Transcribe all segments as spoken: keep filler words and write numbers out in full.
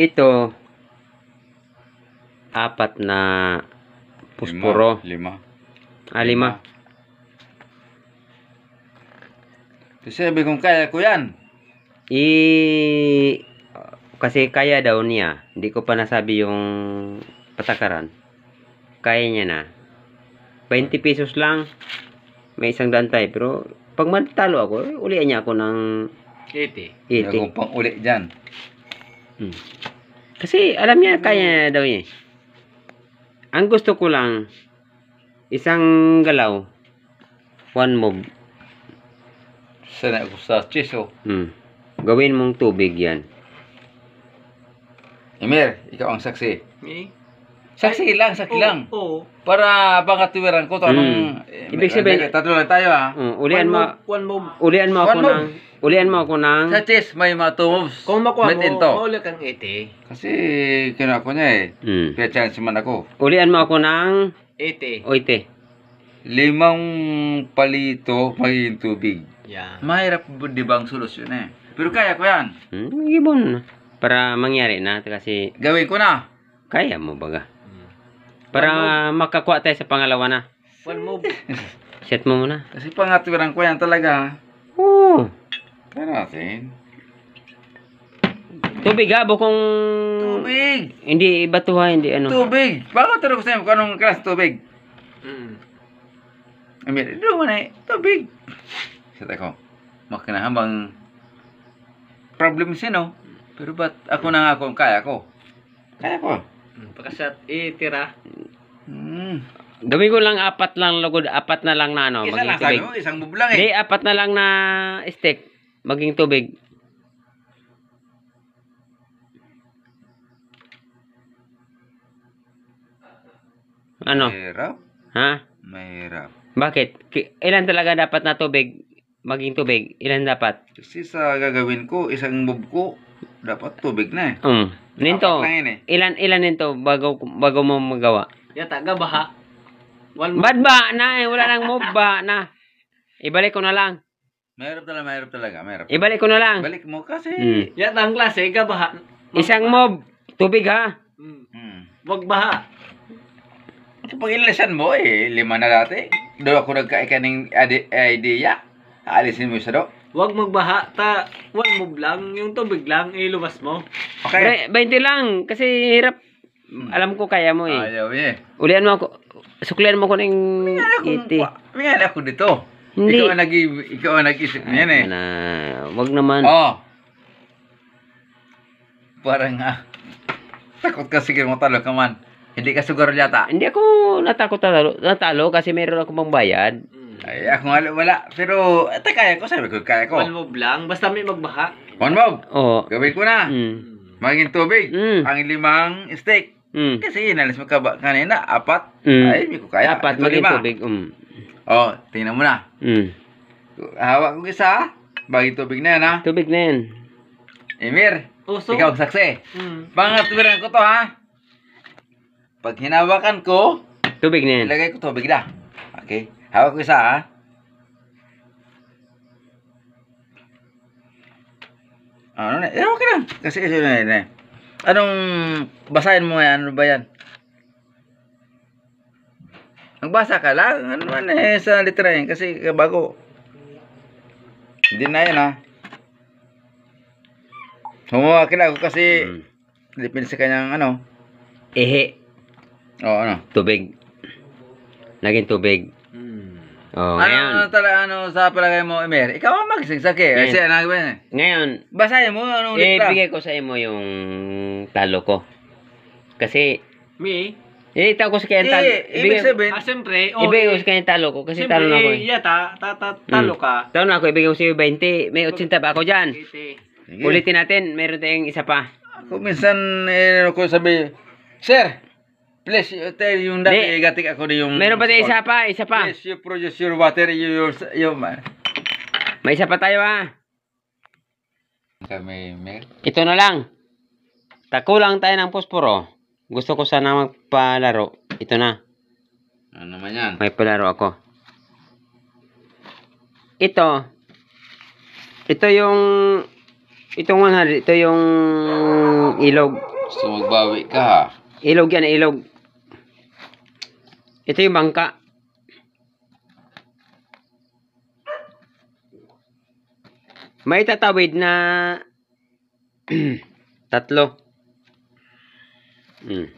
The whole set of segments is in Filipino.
ito, apat na pusporo. Lima. Ah, lima. Kasi sabi kong kaya ko yan. I... Kasi kaya daw niya. Hindi ko pa nasabi yung patakaran. Kaya niya na. twenty pesos lang. May isang dantay. Pero pag matalo ako, ulian niya ako ng eighty. eighty. Ako pang uli dyan. Hmm. Kasi alam niya, kaya niya daw niya. Ang gusto ko lang, isang galaw, one move. Sana ako sa chiso. Hmm. Gawin mong tubig yan. Emir, ikaw ang saksi. Me? Saksi lang, saksi Oo, lang. oo. Para pangkatiwiran ko to anong... Mm. Ibig sabihin- Tatlo lang tayo ha. Uh, ulian One mo, move, one move. ulian mo ako One move. ng, ulian mo ako ng, Sa chess, may mga two moves. Kung makuha Met mo, into. mauli kang eighty. Kasi kinuha ko niya eh. hmm. Kaya challenge man ako. Ulian mo ako ng, eighty. oite. Limang palito magiging tubig. Yeah. Mahirap di ba ang solusyon eh. Pero kaya ko yan. Hmm, gibon. Para mangyari na, kasi Gawin ko na. kaya mo baga. Para makakuha tayo sa pangalawa na. One move. Set mo muna. Kasi pangatiwiran ko yan talaga. Oo. Kaya natin. Tubig ha, bukong... Tubig! Hindi batuha, hindi ano. Tubig! Bakit turo ko sa inyo kung anong klas tubig? Mm. Amir, doon mo na eh. Tubig! Sita ko. Makinahabang problem siya no? Pero ba't ako na nga kung kaya ko? Kaya ko. Pagkasat, itira. Hmm. Gawin ko lang apat lang lugod, apat na lang na ano, Isa maging lang sabi tubig. mo, isang bublang Hindi, eh. apat na lang na stick, maging tubig. Ano? Mahirap. Ha? Mahirap. Bakit? Ki- Ilan talaga dapat na tubig? Maging tubig? Ilan dapat? Kasi sa gagawin ko, isang move ko, dapat tubig na eh. Um, ninto. Apat lang yun eh. Ilan ilan nito bago bago mo magawa? Yata, gabaha. One move. Bad ba na eh, wala nang move ba na. Ibalik ko na lang. Mahirap talaga, mahirap talaga, mahirap. Ibalik ko na lang. Balik mo kasi. Hmm. Yata ang klase, gabaha. Isang mob, tubig ha. Mm. Hmm. Wag baha. Kapag ilisan mo eh, lima na dati. Doon ako nagkaikaning idea. Aalisin mo isa do. Wag magbaha. Ta, one move lang. Yung tubig lang, ilubas mo. Okay. Be- twenty lang kasi hirap. Alam ko kaya mo eh. Ayaw eh. Ulian mo ako. Suklian mo ko ng Mayroon iti. akong, mayroon ako dito. Hindi. Ikaw ang nag ikaw ang nag-isip niyan eh. Na, wag naman. Oh. Parang ah. Takot ka sige mo talo ka man. Hindi ka sugar yata. Hindi ako natakot natalo, natalo kasi meron ako pang bayad. Mm. Ay, ako nga wala. Pero, ito kaya ko. Sabi ko, kaya ko. One move lang. Basta may magbaha. One move. Oo. Gawin ko na. Mm. Maging tubig. Mm. Ang limang steak. Mm. Kasi inalis mo ka ba kanina? Apat. Mm. Ay, hindi ko kaya. Dapat Ito, maging lima. tubig. Um. Oh, tingnan mo na. Mm. Hawak ko isa. Bagay tubig na yan ha. Tubig na yan. Emir, Uso. ikaw ang saksi. Mm. Pangatuwiran ko to ha. Pag hinawakan ko, Tubig na yan. ilagay ko tubig na. Okay. Hawak ko isa ha. Ano na? Eh, okay lang. Kasi ito na yun eh. Anong, basahin mo nga, ano ba yan? Magbasa ka lang, ano man eh, sa litera yan. Kasi bago. Hindi na yan ha. Humuha ka lang kasi, Mm. depende sa kanyang ano. Ehe. O ano. Tubig. Naging tubig. Mm. Oh, Ano, ngayon. ano talaga, ano sa palagay mo, Emer? Ikaw ang magsigsag eh. Kasi Ngayon. ano ba yan? Ngayon, Basahin mo, anong litera? ibigay ko sa imo yung talo ko. Kasi, Me? eh, itaw ko sa kanya talo. Eh, ibig sabihin, Ah, siyempre. Oh, ibigay ko eh, sa kanya talo ko kasi siyempre, talo na ako eh. yata, ta, ta, talo Mm. ka. Talo na ako, ibigay ko sa iyo twenty. May eighty ba ako dyan? eighty. sige. Ulitin natin, meron tayong isa pa. Ako minsan, eh, ano ko sabi, Sir, please, you tell yung dati, Di. igatik ako na yung... Meron pa tayong isa pa, isa pa. Please, you produce your water, you, your, yung... May isa pa tayo ha. Kami, Mer. Ito na lang. Takulang tayo ng posporo. Gusto ko sana magpalaro. Ito na. Ano naman yan? May palaro ako. Ito. Ito yung... Itong one hundred. Ito yung ilog. Gusto magbawi ka ha. Ilog yan, ilog. Ito yung bangka. May tatawid na tatlo. Hmm.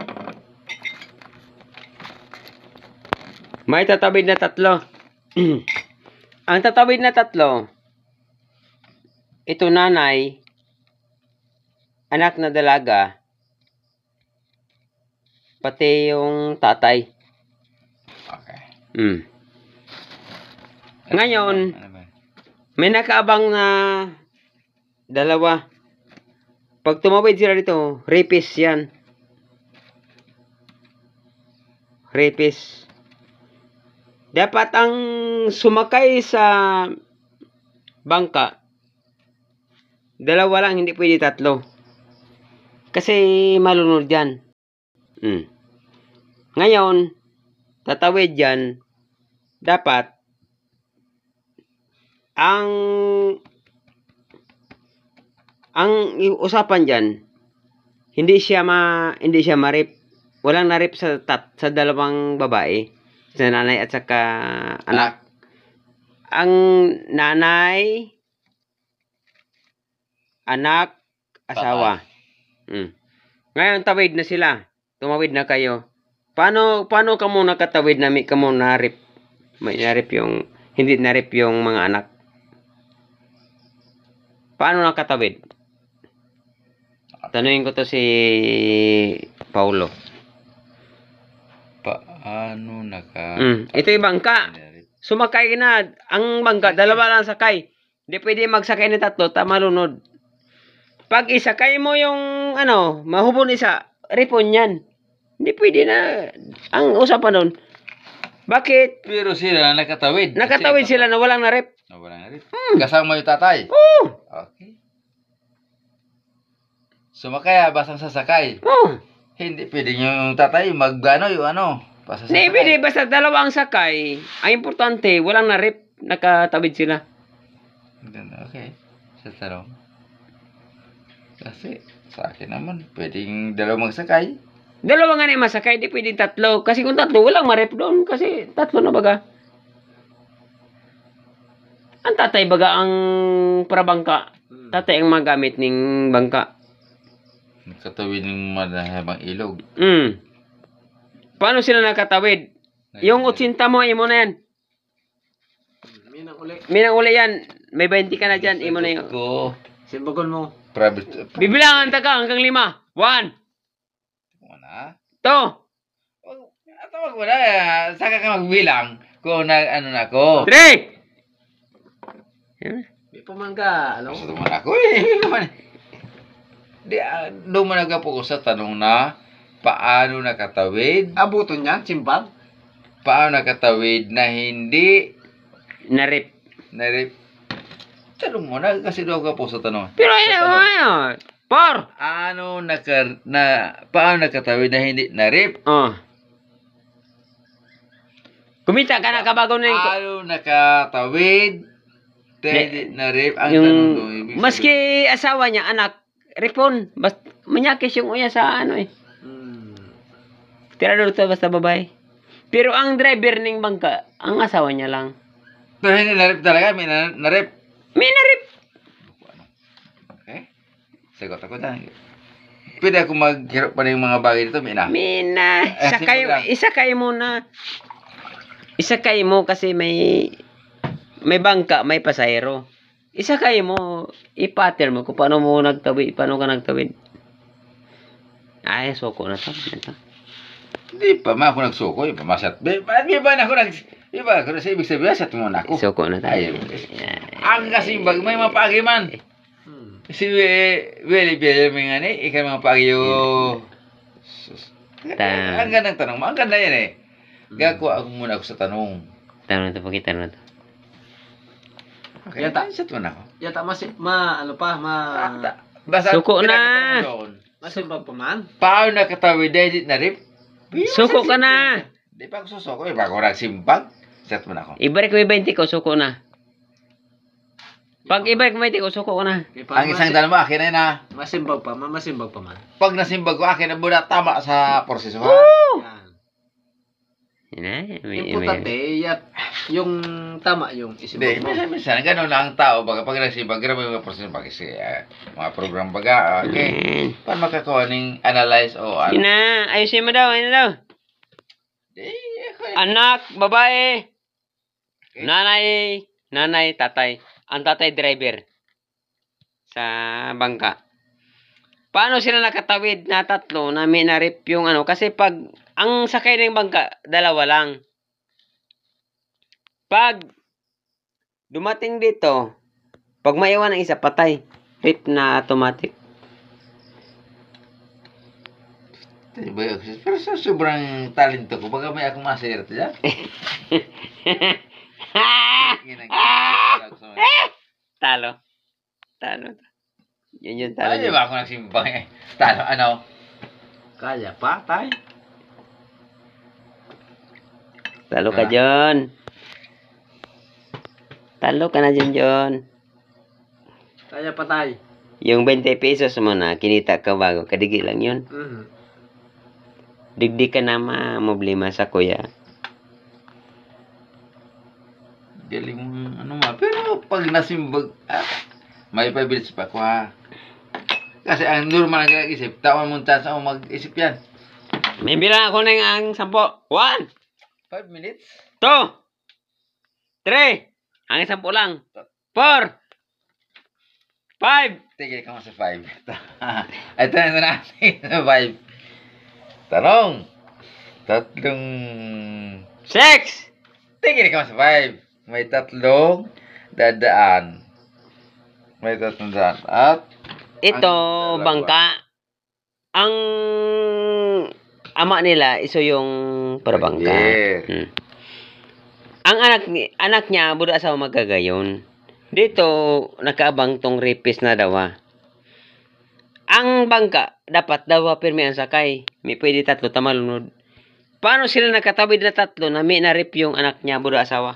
May tatawid na tatlo. Ang tatawid na tatlo, ito nanay, anak na dalaga, pati yung tatay. Okay. Hmm. Ngayon, Ano ba? may nakaabang na dalawa. Pag tumawid sila dito, rapist yan. Rapist. Dapat ang sumakay sa bangka, dalawa lang, hindi pwede tatlo. Kasi malunod yan. Hmm. Ngayon, tatawid yan, dapat ang ang usapan diyan, hindi siya ma hindi siya marip. Walang narip sa tat, sa dalawang babae, sa nanay at saka anak. Ang nanay, anak, asawa. Hmm. Ngayon tawid na sila. Tumawid na kayo. Paano paano ka muna katawid na may ka muna narip? May narip yung hindi narip yung mga anak. Paano nakatawid? Tanungin ko to si Paulo. Paano naka... Mm, ito yung bangka. Sumakay ka na. Ang bangka, dalawa lang sakay. Hindi pwede magsakay ni tatlo, tama lunod. Pag isakay mo yung, ano, mahubon isa, ripon yan. Hindi pwede na. Ang usapan nun, bakit? Pero sila nakatawid. Nakatawid sila na walang narip. Na walang narip. Kasama yung tatay. Oo. Okay. Sumakay, basang sasakay. Oo. Hindi pwede yung tatay mag-ano yung ano. Hindi pwede, basta dalawa ang sakay. Ang importante, walang narip. Nakatawid sila. Okay. Sa tanong. Kasi sa akin naman, pwedeng dalawang magsakay. Dalawa nga na yung masakay, di pwedeng tatlo. Kasi kung tatlo, walang marip doon. Kasi tatlo na baga. Ang tatay baga ang parabangka. Tatay ang magamit ng bangka. Nakatawid ng malahabang ilog. Hmm. Paano sila nakatawid? Yung utsinta mo, imo na yan. Minang uli. Minang uli yan. May twenty ka na dyan, imo na yun. Ko. Simbagon mo. Private. Bibilangan ta ka hanggang lima. One. Muna. Two. Tawag mo na. Saka ka magbilang. Kung na, ano na ako. Three. May pamangga. Ano? Gusto naman ako eh. Di, uh, doon mo nagkapo sa tanong na paano nakatawid? Abuton niya, simbag. Paano nakatawid na hindi Narip. narip? Tanong mo na kasi doon ka po sa tanong. Pero ayun, ayun. Four. Ano naka, na, paano nakatawid na hindi narip? Oh. Kumita ka na kabago na yung... Paano nakatawid na hindi narip? Ang yung tanong doon. ibig maski sabihin- asawa niya, anak, ripon. Basta, manyakis yung uya sa ano eh. Hmm. Tirador to basta babae. Pero ang driver ng bangka, ang asawa niya lang. Pero hindi narip talaga. May na- narip. May narip. Okay? Sagot ako dyan. Pwede ako maghirap pa ng mga bagay dito. May na. May na. Eh, Isa kayo, simple lang. isa kayo muna. Isa kayo mo kasi may may bangka, may pasahero. Isa kayo mo, ipater mo kung paano mo nagtawid, paano ka nagtawid. Ay, soko na to. Ito. Hindi pa ma ako nagsuko. Yung pamasat. Di ba na ako nag... Di ba? Kung sa ibig sabihin, sat mo na ako. Soko na tayo. Ay, ang kasimbag, may mga pagi man. Hmm. Si Willie Bill, may nga ni, ikaw mga pagi yung... Ta- Ang gandang tanong mo. Ang ganda yan eh. Gagawa ako muna ako sa tanong. Tanong na to, pakita na to. Okay, Yata. sat mo na ako. Yata mas, ma, ano pa, ma... Basta, Suko na. pinagkatanong doon. Masimbag pa man. Paano nakatawid dahil na rip? Suko ka na. Di pa ako susuko. Di pa ako nagsimpag. Sat mo na ako. Ibalik mo yung twenty ko, suko na. Pag i-bike mo, iti, usuko ko na. Kaya pa, Ang isang daan mo, akin na yun ha. Masimbag pa, ma- masimbag pa man. Pag nasimbag ko, akin na muna tama sa proseso ha. Yan. Yun na, may, Importante, yat, yung tama yung Hindi, isimbag mo. minsan, minsan, gano'n lang ang tao. Baga, pag nagsimbag, grabe yung mga proseso, pag isi, ah, mga program baga, okay. Paano makakuha ng analyze o ano? Yun na, ayusin mo daw, ayun na daw. Eh, ako eh. Anak, babae, Okay. nanay, nanay, tatay. Ang tatay driver sa bangka. Paano sila nakatawid na tatlo na may narip yung ano? Kasi pag ang sakay ng bangka, dalawa lang. Pag dumating dito, pag maiwan ang isa, patay. Rip na automatic. Diba, pero sa sobrang talento ko, baga may akong masaya ito dyan. Talo. Talo. Yun yung talo. Ay, di ba ako nagsimbang eh. Talo, ano? Kaya pa, tay. Talo ka, John. Talo ka na, John, John. Kaya pa, tay. Yung twenty pesos mo na, kinita ka bago, kadigi lang yun. Mhm. Digdi ka na ma-problema sa kuya. Galing mo, ano ma. Pero pag nasimbag, ah, may pabilis pa ko ha. Kasi ang normal na isip, tawan mong chance ako mag-isip yan. May bilang ako ng ang sampo. One, Five minutes? two, three. Ang sampo lang. Four, five. Tigil ka mo sa five. Ito na ito na. Sa five. Tanong. Tatlong... Six. Tigil ka mo sa five. May tatlong dadaan. May tatlong dadaan. At Ito, Ang dalawa. bangka. Ang ama nila, iso yung parabangka. Yeah. Hmm. Ang anak ni anak niya, buda asawa magagayon. Dito, nakaabang tong rapist na dawa. Ang bangka, dapat dawa pirmi ang sakay. May pwede tatlo tamalunod. Paano sila nakatawid na tatlo na may na-rape yung anak niya, buda asawa?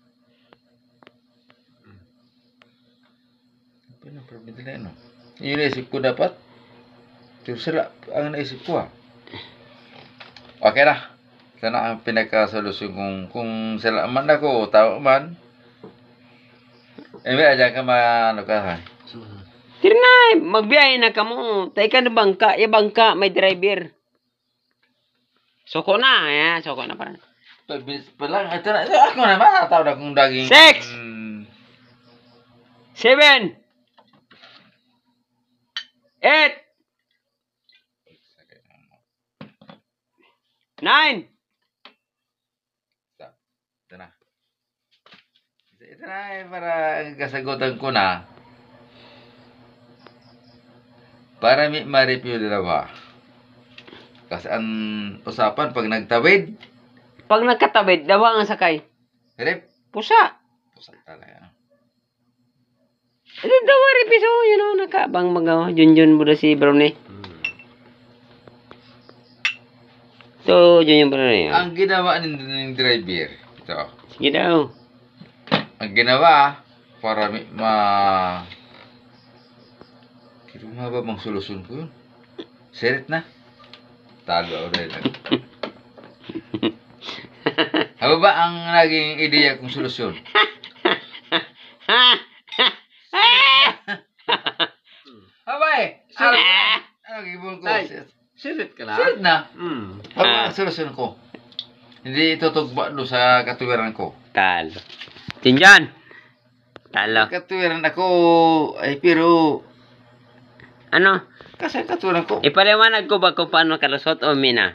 Ano ang problem nila, no? Yung naisip ko dapat. Pero sila, ang naisip ko ah. Okay na. Sana ang pinakasolusyon kung, kung sila man ako, tao man. Eh, may aja ka man, ano ka ha? Mhm. Tirnay, magbiyahe na ka mo. Tay ka na bangka, ya bangka, may driver. Soko na, ya, soko na pa. Pabilis pa lang. Ito na, ito, ako naman, tao na kung daging... Six! Mm, Seven. Eight. Nine. ito na. Ito na, eh, para kasagutan ko na. Para may ma-review dalawa. Kasi ang usapan, pag nagtawid, Pag nagkatawid, dawa ang sakay. rep, Pusa. pusak talaga. Ano dawa rin piso, yun o, nakabang mga junjun buda si Brownie. Mhm. So, junjun Brownie. Ang ginawa ng, ng driver, ito, Sige daw. ang ginawa, para may ma... Kiro nga ba bang solusyon ko yun? Sirit na. Talo ako rin. Ano ba ang naging ideya kong solusyon? Abay! Ano? Ano gibon ko? Tay. Sirit ka na. Sirit na. Mm. Ano ang solusyon ko? Hindi tutugba do sa katuwiran ko. Talo. Junjun. Talo. Katuwiran ako, ay pero, Ano? kasi katuwiran ko. Ipaliwanag ko ba kung paano kalusot o mina?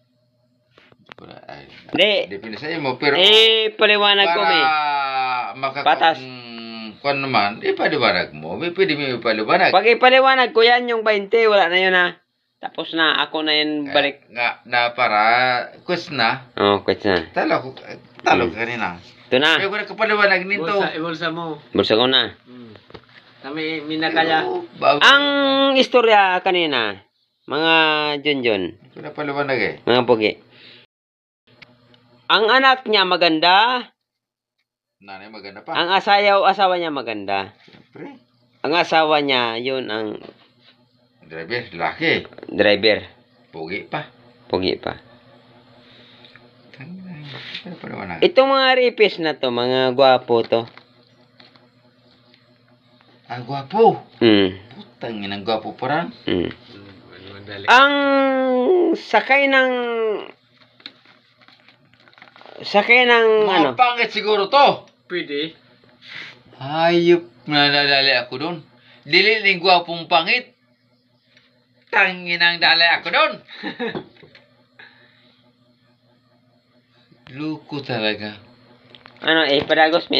Ay, Hindi. depende sa mo, pero Eh, paliwanag ko, para may. makaka... Patas. Mm, kung naman, ipaliwanag mo. May pwede mo ipaliwanag. Pag ipaliwanag ko yan, yung twenty, wala na yun ha. Tapos na, ako na yun balik. Nga, na para, quiz na, Oh, quits na. talo ko, talo Hmm. ka kanina. Ito na. Kaya ko na kapaliwanag nito. Ibulsa, ibulsa mo. Bulsa ko na. Mm. Kami, minakaya. Pero, bago- Ang istorya kanina, mga Junjun, Ko na paliwanag eh. mga pugi. Ang anak niya maganda, Nanay maganda pa. Ang asayaw, asawa niya maganda. Siyempre. Ang asawa niya, yun ang Driver, laki. driver. Pugi pa. Pugi pa. Ano pa naman ang... Itong mga ripis na to, mga gwapo to. Ah, gwapo. Mm. Putang inang gwapo pa rin. Mm. Madali. Ang sakay ng sakay ng Mga ano? pangit siguro to. Pwede. Hayop na nadali ako doon. Dili ni gwapong pangit. Tanginang dali ako doon. Luko talaga. Ano eh, padagos